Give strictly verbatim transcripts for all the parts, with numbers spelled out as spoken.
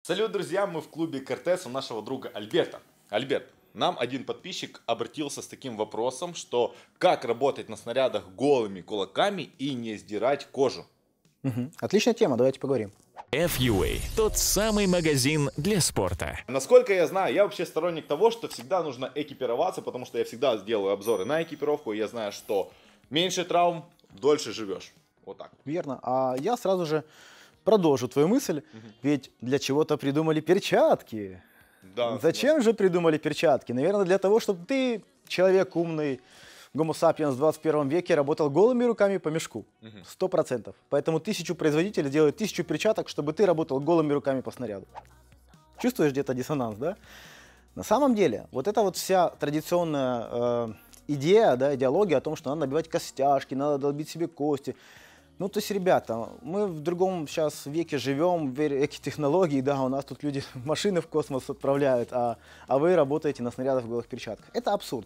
Салют, друзья, мы в клубе Кортес у нашего друга Альберта. Альберт, нам один подписчик обратился с таким вопросом, что как работать на снарядах голыми кулаками и не сдирать кожу. Угу. Отличная тема, давайте поговорим. эф ю эй – тот самый магазин для спорта. Насколько я знаю, я вообще сторонник того, что всегда нужно экипироваться, потому что я всегда делаю обзоры на экипировку, и я знаю, что меньше травм, дольше живешь. Вот так. Верно. А я сразу же продолжу твою мысль, угу. Ведь для чего-то придумали перчатки. Да, Зачем да. же придумали перчатки? Наверное, для того, чтобы ты, человек умный, Homo sapiens в двадцать первом веке, работал голыми руками по мешку. Сто процентов. Поэтому тысячу производителей делают тысячу перчаток, чтобы ты работал голыми руками по снаряду. Чувствуешь где-то диссонанс, да? На самом деле, вот эта вот вся традиционная э, идея, да, идеология о том, что надо набивать костяшки, надо долбить себе кости. Ну, то есть, ребята, мы в другом сейчас веке живем, в эре технологий, да, у нас тут люди машины в космос отправляют, а, а вы работаете на снарядах в голых перчатках. Это абсурд.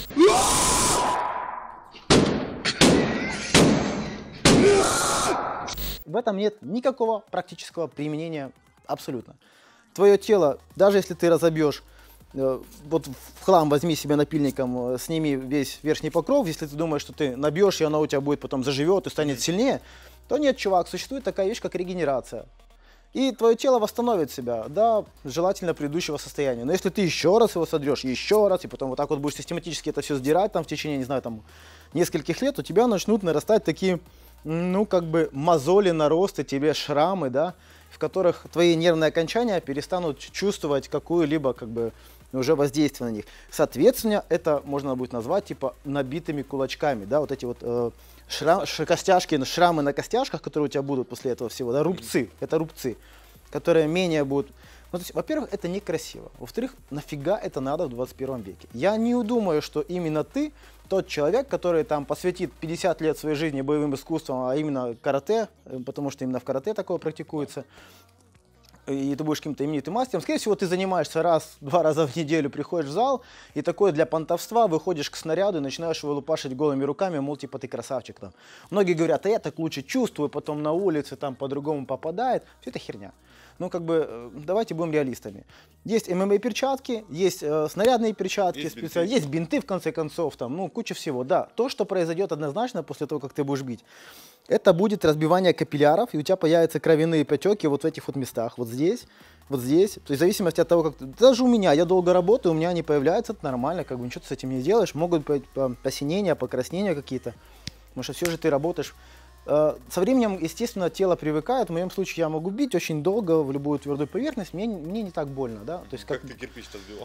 В этом нет никакого практического применения абсолютно. Твое тело, даже если ты разобьешь, вот в хлам возьми себе напильником, сними весь верхний покров, если ты думаешь, что ты набьешь, и оно у тебя будет потом заживет и станет сильнее, то нет, чувак, существует такая вещь, как регенерация. И твое тело восстановит себя до желательно предыдущего состояния. Но если ты еще раз его содрешь, еще раз, и потом вот так вот будешь систематически это все сдирать там в течение, не знаю, там нескольких лет, у тебя начнут нарастать такие, ну, как бы мозоли, наросты, тебе шрамы, да, в которых твои нервные окончания перестанут чувствовать какую-либо, как бы, уже воздействие на них. Соответственно, это можно будет назвать типа набитыми кулачками, да, вот эти вот э, шрам, ш, костяшки, шрамы на костяшках, которые у тебя будут после этого всего, да, рубцы, это рубцы, которые менее будут. Ну, то есть, во-первых, это некрасиво. Во-вторых, нафига это надо в двадцать первом веке? Я не думаю, что именно ты тот человек, который там посвятит пятьдесят лет своей жизни боевым искусствам, а именно карате, потому что именно в карате такое практикуется, и ты будешь каким-то именитым мастером. Скорее всего, ты занимаешься раз-два раза в неделю, приходишь в зал, и такой для понтовства выходишь к снаряду и начинаешь его лупашить голыми руками, мол, типа ты красавчик там. Многие говорят, а я так лучше чувствую, потом на улице там по-другому попадает. Все это херня. Ну, как бы, давайте будем реалистами. Есть эм эм а-перчатки, есть э, снарядные перчатки, есть бинты. есть бинты, в конце концов, там, ну, куча всего. Да, то, что произойдет однозначно после того, как ты будешь бить, это будет разбивание капилляров, и у тебя появятся кровяные потеки вот в этих вот местах, вот здесь, вот здесь. То есть в зависимости от того, как... Даже у меня, я долго работаю, у меня они появляются, это нормально, как бы ничего ты с этим не делаешь. Могут быть посинения, покраснения какие-то, потому что все же ты работаешь. Со временем, естественно, тело привыкает. В моем случае я могу бить очень долго в любую твердую поверхность, мне, мне не так больно, да. То есть, как... как ты кирпич-то сбивал?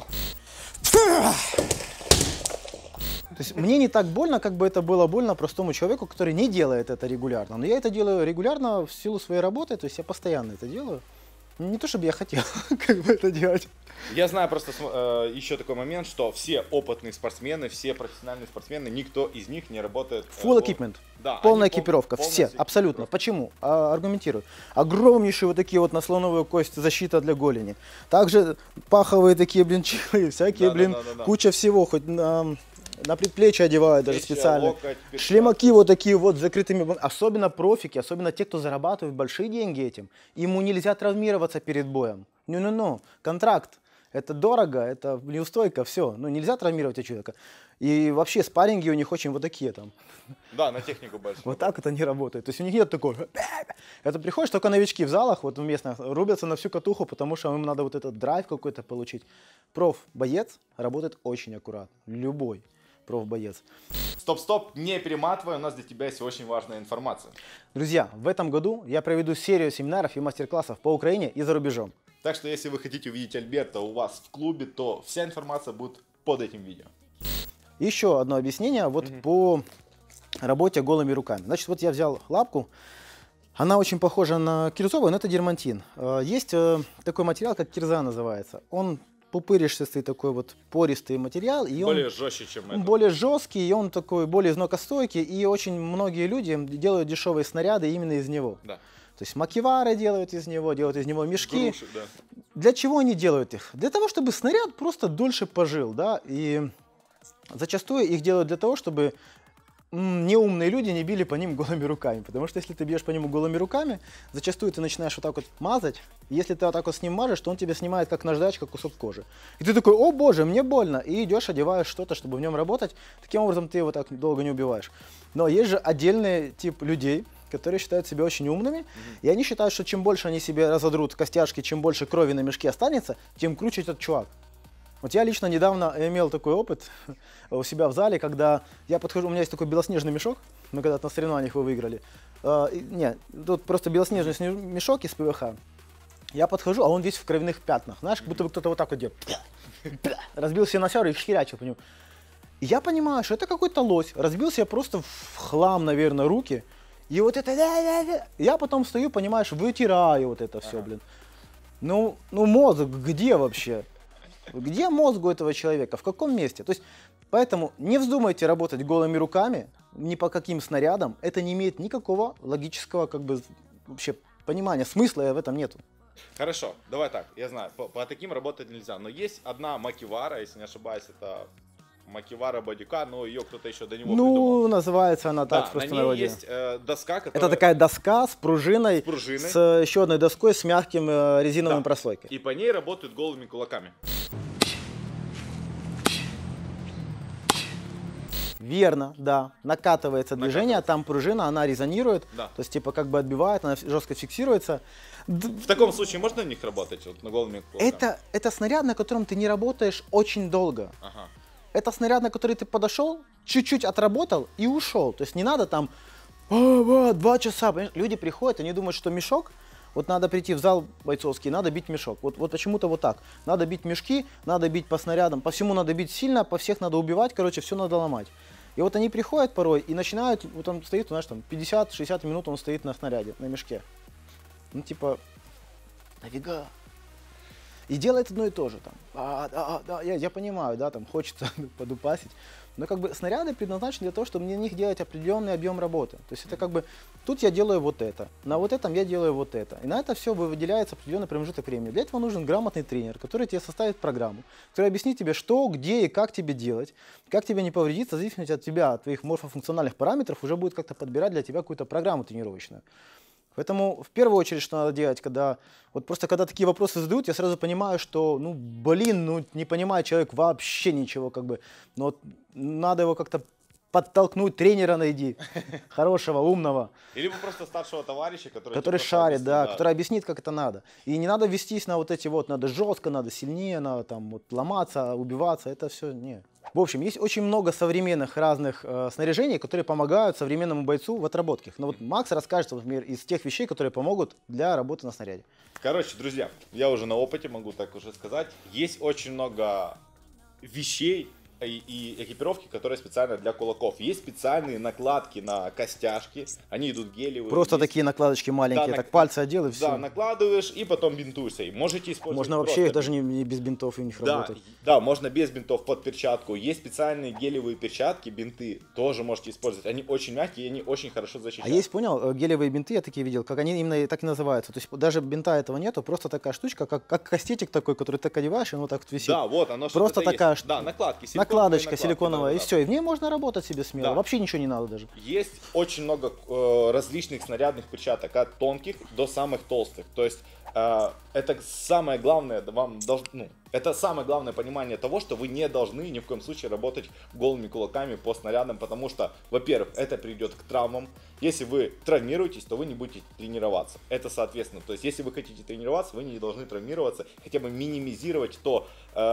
То есть мне не так больно, как бы это было больно простому человеку, который не делает это регулярно. Но я это делаю регулярно в силу своей работы, то есть я постоянно это делаю. Не то, чтобы я хотел как бы это делать. Я знаю просто э, еще такой момент, что все опытные спортсмены, все профессиональные спортсмены, никто из них не работает... Э, Full equipment. Да, полная экипировка, все, абсолютно. Экипировка. Почему? А, аргументирую. Огромнейшие вот такие вот на слоновую кость защита для голени. Также паховые такие, блин, чилы, всякие, да, блин, да, да, да, да. куча всего, хоть на, на предплечье одевают даже специально. Локоть, шлемаки вот такие вот с закрытыми, особенно профики, особенно те, кто зарабатывает большие деньги этим. Ему нельзя травмироваться перед боем. Ну-ну-ну, контракт. Это дорого, это неустойка, все. Ну, нельзя травмировать человека. И вообще спарринги у них очень вот такие там. Да, на технику большую. Вот так вот они работают. То есть у них нет такого. Это приходишь, только новички в залах, вот местных, рубятся на всю катуху, потому что им надо вот этот драйв какой-то получить. Проф-боец работает очень аккуратно. Любой проф-боец. Стоп-стоп, не перематывай, у нас для тебя есть очень важная информация. Друзья, в этом году я проведу серию семинаров и мастер-классов по Украине и за рубежом. Так что, если вы хотите увидеть Альберта у вас в клубе, то вся информация будет под этим видео. Еще одно объяснение вот mm-hmm. по работе голыми руками. Значит, вот я взял лапку. Она очень похожа на кирзовую, но это дермантин. Есть такой материал, как кирза называется. Он пупыришистый такой вот пористый материал. И более он жестче, чем это. Более жесткий, и он такой более износостойкий. И очень многие люди делают дешевые снаряды именно из него. Да. То есть макевары делают из него, делают из него мешки. Груши, да. Для чего они делают их? Для того, чтобы снаряд просто дольше пожил, да, и зачастую их делают для того, чтобы неумные люди не били по ним голыми руками. Потому что если ты бьешь по нему голыми руками, зачастую ты начинаешь вот так вот мазать. И если ты вот так вот с ним мажешь, то он тебя снимает как наждачка кусок кожи. И ты такой: о боже, мне больно. И идешь, одеваешь что-то, чтобы в нем работать. Таким образом ты его так долго не убиваешь. Но есть же отдельный тип людей, которые считают себя очень умными. Mm-hmm. И они считают, что чем больше они себе разодрут костяшки, чем больше крови на мешке останется, тем круче этот чувак. Вот я лично недавно имел такой опыт у себя в зале, когда я подхожу, у меня есть такой белоснежный мешок, мы когда-то на соревнованиях его выиграли. Uh, и, нет, тут просто белоснежный мешок из ПВХ. Я подхожу, а он весь в кровяных пятнах. Знаешь, как будто бы кто-то вот так вот делал. Разбил себе носяр и херячил по нему. И я понимаю, что это какой-то лось. Разбил себе просто в хлам, наверное, руки. И вот это... Я потом стою, понимаешь, вытираю вот это все, блин. Ну, ну мозг где вообще? Где мозг у этого человека? В каком месте? То есть, поэтому не вздумайте работать голыми руками, ни по каким снарядам. Это не имеет никакого логического, как бы, вообще понимания, смысла в этом нету. Хорошо, давай так, я знаю, по, по таким работать нельзя, но есть одна макивара, если не ошибаюсь, это макивара бодика, но ее кто-то еще до него ну, придумал. Ну, называется она так, да, в простом на ней народе. есть э, доска, которая... Это такая доска с пружиной, с пружиной, с еще одной доской с мягким э, резиновым да. прослойкой. И по ней работают голыми кулаками. Верно, да. Накатывается движение, там пружина, она резонирует, да. То есть типа как бы отбивает, она жестко фиксируется. В таком случае можно на них работать, вот, на голыми кулаками? Это, это снаряд, на котором ты не работаешь очень долго. Ага. Это снаряд, на который ты подошел, чуть-чуть отработал и ушел. То есть не надо там а, а, два часа. Понимаешь? Люди приходят, они думают, что мешок, вот надо прийти в зал бойцовский, надо бить мешок. Вот, вот почему-то вот так. Надо бить мешки, надо бить по снарядам, по всему надо бить сильно, по всех надо убивать, короче, все надо ломать. И вот они приходят порой и начинают, вот он стоит, знаешь, там пятьдесят-шестьдесят минут он стоит на снаряде, на мешке. Ну типа, нафига? И делает одно и то же там. А, да, да, я, я понимаю, да, там хочется подупасить. Но как бы снаряды предназначены для того, чтобы на них делать определенный объем работы. То есть это как бы, тут я делаю вот это, на вот этом я делаю вот это. И на это все выделяется определенный промежуток времени. Для этого нужен грамотный тренер, который тебе составит программу, который объяснит тебе, что, где и как тебе делать, как тебе не повредиться, в зависимости от тебя, от твоих морфофункциональных параметров, уже будет как-то подбирать для тебя какую-то программу тренировочную. Поэтому в первую очередь, что надо делать, когда вот просто когда такие вопросы задают, я сразу понимаю, что, ну, блин, ну, не понимает человек вообще ничего, как бы, но вот надо его как-то подтолкнуть, тренера найди, хорошего, умного. Или просто старшего товарища, который... Который шарит, да, да, который объяснит, как это надо. И не надо вестись на вот эти вот, надо жестко, надо сильнее, надо там вот ломаться, убиваться, это все, не. В общем, есть очень много современных разных э, снаряжений, которые помогают современному бойцу в отработке. Но вот Макс расскажет, например, из тех вещей, которые помогут для работы на снаряде. Короче, друзья, я уже на опыте могу так уже сказать. Есть очень много вещей и, и экипировки, которые специально для кулаков. Есть специальные накладки на костяшки, они идут гелевые. Просто есть... такие накладочки маленькие, да, так нак... пальцы одел и все. Да, накладываешь и потом бинтуешься. Можете использовать. Можно вообще их даже не, не без бинтов у них да, работать. Да, можно без бинтов под перчатку. Есть специальные гелевые перчатки, бинты, тоже можете использовать. Они очень мягкие и они очень хорошо защищают. А есть, понял, гелевые бинты, я такие видел, как они именно так и называются. То есть даже бинта этого нету, просто такая штучка, как, как кастетик такой, который ты так одеваешь, и он вот так вот висит. Да, вот оно что-то просто такая есть. Да, накладки, накладочка силиконовая, и да. все. И в ней можно работать себе смело. Да. Вообще ничего не надо даже. Есть очень много э, различных снарядных перчаток, от тонких до самых толстых. То есть э, это самое главное, вам долж, ну, это самое главное понимание того, что вы не должны ни в коем случае работать голыми кулаками по снарядам, потому что, во-первых, это приведет к травмам. Если вы травмируетесь, то вы не будете тренироваться. Это соответственно. То есть, если вы хотите тренироваться, вы не должны травмироваться, хотя бы минимизировать то,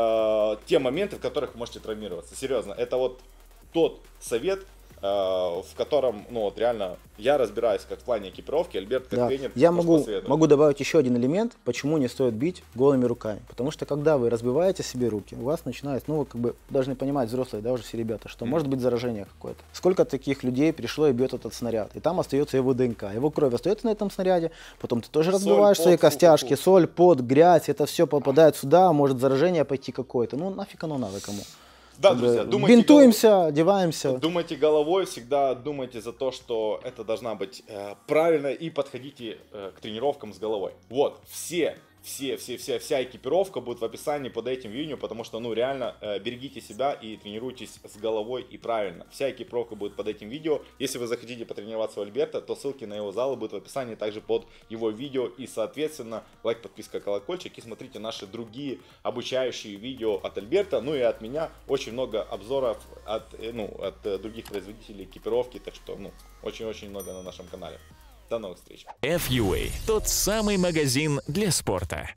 э, те моменты, в которых вы можете травмироваться. Серьезно, это вот тот совет, э, в котором, ну вот реально, я разбираюсь как в плане экипировки, Альберт как да. тренер. Я могу, могу добавить еще один элемент, почему не стоит бить голыми руками. Потому что когда вы разбиваете себе руки, у вас начинает, ну вы как бы должны понимать, взрослые, да, уже все ребята, что mm-hmm. может быть заражение какое-то. Сколько таких людей пришло и бьет этот снаряд, и там остается его ДНК, его кровь остается на этом снаряде, потом ты тоже разбиваешь соль, свои пот, костяшки, фу, фу, фу. соль, пот, грязь, это все попадает сюда, может заражение пойти какое-то. Ну нафиг оно надо кому. Да, друзья, думайте бинтуемся, голов... одеваемся. Думайте головой, всегда думайте за то, что это должна быть э, правильно, и подходите э, к тренировкам с головой. Вот, все, все, все, все, вся экипировка будет в описании под этим видео, потому что, ну, реально, э, берегите себя и тренируйтесь с головой и правильно. Вся экипировка будет под этим видео. Если вы захотите потренироваться у Альберта, то ссылки на его залы будут в описании также под его видео. И, соответственно, лайк, подписка, колокольчик. И смотрите наши другие обучающие видео от Альберта, ну и от меня. Очень много обзоров от, ну, от других производителей экипировки, так что, ну, очень-очень много на нашем канале. До новых встреч. эф ю эй – тот самый магазин для спорта.